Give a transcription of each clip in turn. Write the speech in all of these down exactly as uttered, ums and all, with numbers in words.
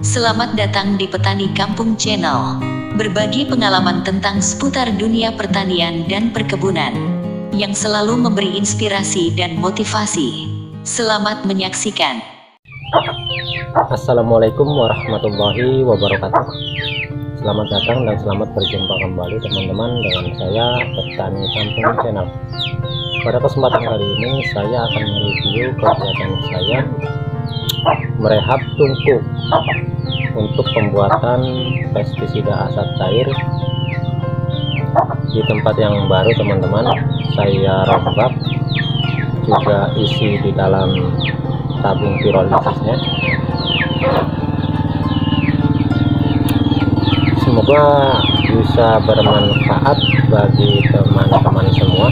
Selamat datang di Petani Kampung Channel. Berbagi pengalaman tentang seputar dunia pertanian dan perkebunan yang selalu memberi inspirasi dan motivasi. Selamat menyaksikan. Assalamualaikum warahmatullahi wabarakatuh. Selamat datang dan selamat berjumpa kembali teman-teman dengan saya Petani Kampung Channel. Pada kesempatan kali ini saya akan mereview kegiatan saya merehab tungku untuk pembuatan pestisida asap cair di tempat yang baru teman-teman. Saya rombak juga isi di dalam tabung pirolisisnya. Semoga bisa bermanfaat bagi teman-teman semua,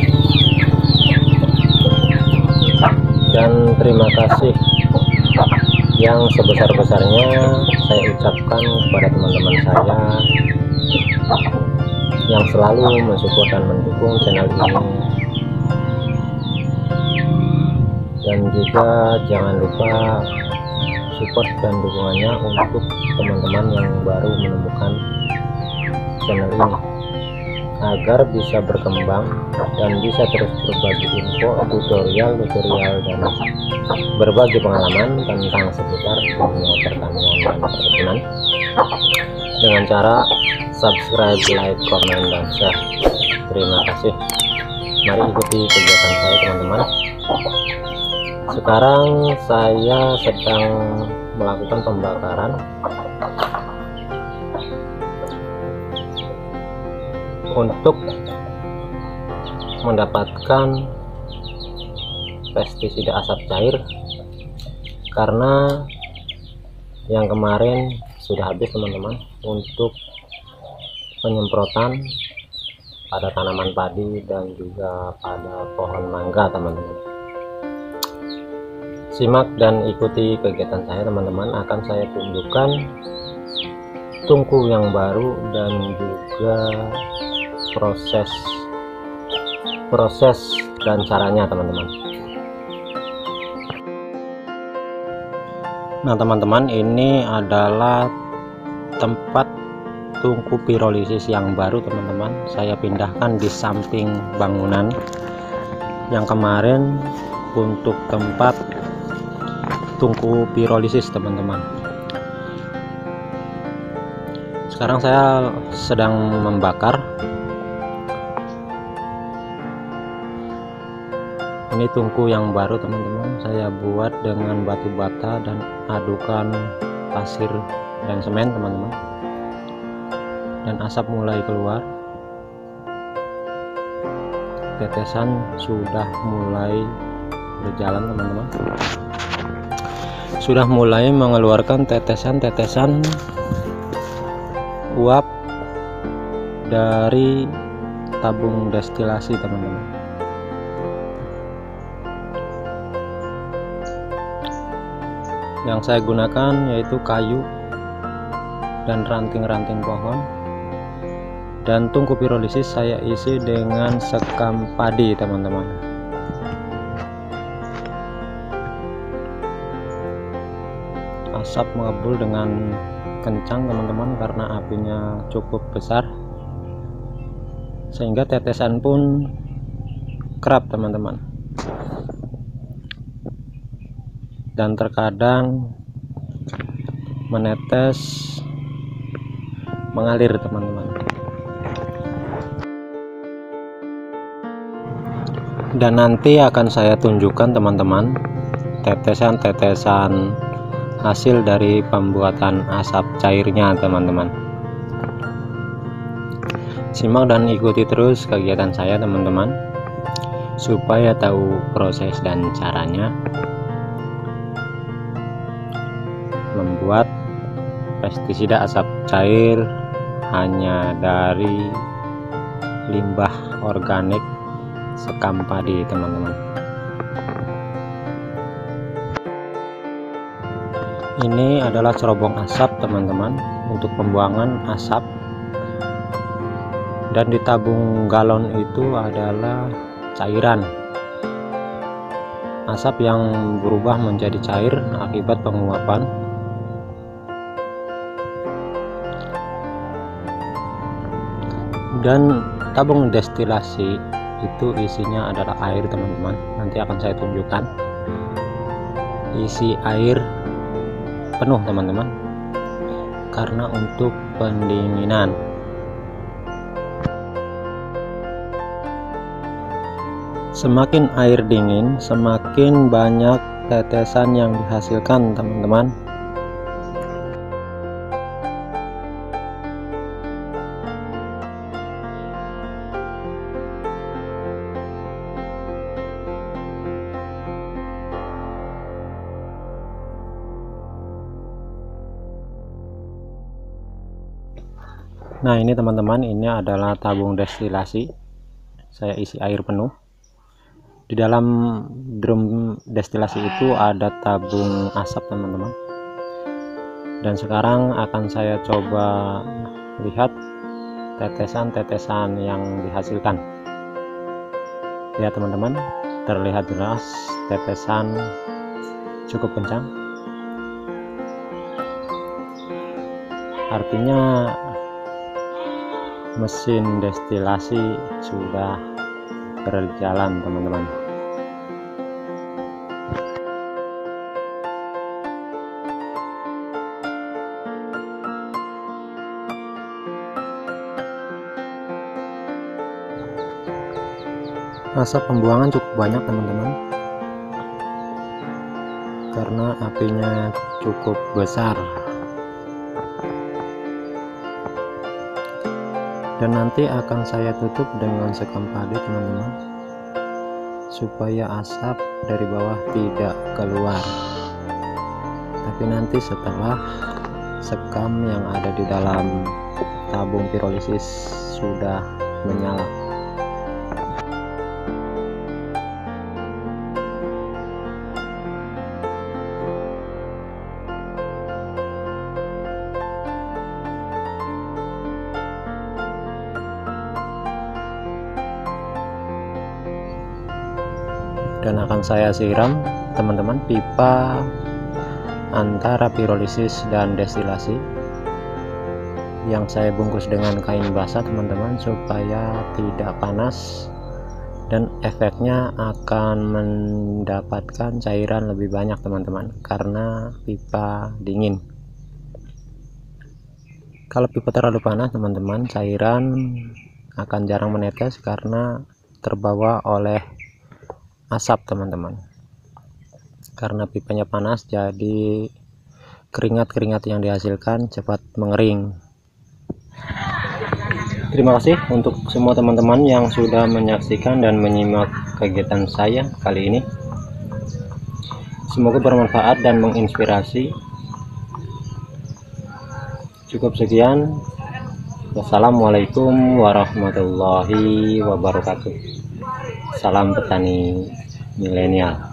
dan terima kasih yang sebesar-besarnya saya ucapkan kepada teman-teman saya yang selalu mensupport dan mendukung channel ini. Dan juga jangan lupa support dan dukungannya untuk teman-teman yang baru menemukan channel ini, agar bisa berkembang dan bisa terus berbagi info, tutorial, tutorial dan berbagi pengalaman tentang seputar dunia pertanian dan perkebunan dengan cara subscribe, like, comment, dan share. Terima kasih. Mari ikuti kegiatan saya teman-teman. Sekarang saya sedang melakukan pembakaran untuk mendapatkan pestisida asap cair, karena yang kemarin sudah habis teman-teman untuk penyemprotan pada tanaman padi dan juga pada pohon mangga teman-teman. Simak dan ikuti kegiatan saya teman-teman. Akan saya tunjukkan tungku yang baru dan juga proses proses dan caranya teman-teman. Nah teman-teman, ini adalah tempat tungku pirolisis yang baru teman-teman. Saya pindahkan di samping bangunan yang kemarin untuk tempat tungku pirolisis teman-teman. Sekarang saya sedang membakar. Ini tungku yang baru teman-teman, saya buat dengan batu bata dan adukan pasir dan semen teman-teman, dan asap mulai keluar. Tetesan sudah mulai berjalan teman-teman, sudah mulai mengeluarkan tetesan-tetesan uap dari tabung destilasi teman-teman. Yang saya gunakan yaitu kayu dan ranting-ranting pohon, dan tungku pirolisis saya isi dengan sekam padi teman-teman. Asap mengebul dengan kencang teman-teman karena apinya cukup besar, sehingga tetesan pun kerap teman-teman, dan terkadang menetes mengalir teman-teman. Dan nanti akan saya tunjukkan teman-teman tetesan-tetesan hasil dari pembuatan asap cairnya teman-teman. Simak dan ikuti terus kegiatan saya teman-teman, supaya tahu proses dan caranya membuat pestisida asap cair hanya dari limbah organik sekam padi teman-teman. Ini adalah cerobong asap teman-teman untuk pembuangan asap, dan di tabung galon itu adalah cairan asap yang berubah menjadi cair akibat penguapan. Dan tabung destilasi itu isinya adalah air, teman-teman. Nanti akan saya tunjukkan isi air penuh, teman-teman, karena untuk pendinginan. Semakin air dingin, semakin banyak tetesan yang dihasilkan, teman-teman. Nah, ini teman-teman, ini adalah tabung destilasi. Saya isi air penuh. Di dalam drum destilasi itu ada tabung asap, teman-teman. Dan sekarang akan saya coba lihat tetesan-tetesan yang dihasilkan. Ya, teman-teman, terlihat jelas tetesan cukup kencang. Artinya mesin destilasi sudah berjalan, teman-teman. Asap pembuangan cukup banyak, teman-teman, karena apinya cukup besar. Dan nanti akan saya tutup dengan sekam padi, teman-teman, supaya asap dari bawah tidak keluar. Tapi nanti setelah sekam yang ada di dalam tabung pirolisis sudah menyala. Dan akan saya siram, teman-teman, pipa antara pirolisis dan destilasi yang saya bungkus dengan kain basah, teman-teman, supaya tidak panas dan efeknya akan mendapatkan cairan lebih banyak, teman-teman, karena pipa dingin. Kalau pipa terlalu panas, teman-teman, cairan akan jarang menetes karena terbawa oleh asap, teman-teman. Karena pipanya panas, jadi keringat-keringat yang dihasilkan cepat mengering. Terima kasih untuk semua teman-teman yang sudah menyaksikan dan menyimak kegiatan saya kali ini. Semoga bermanfaat dan menginspirasi. Cukup sekian. Wassalamualaikum warahmatullahi wabarakatuh. Salam petani milenial.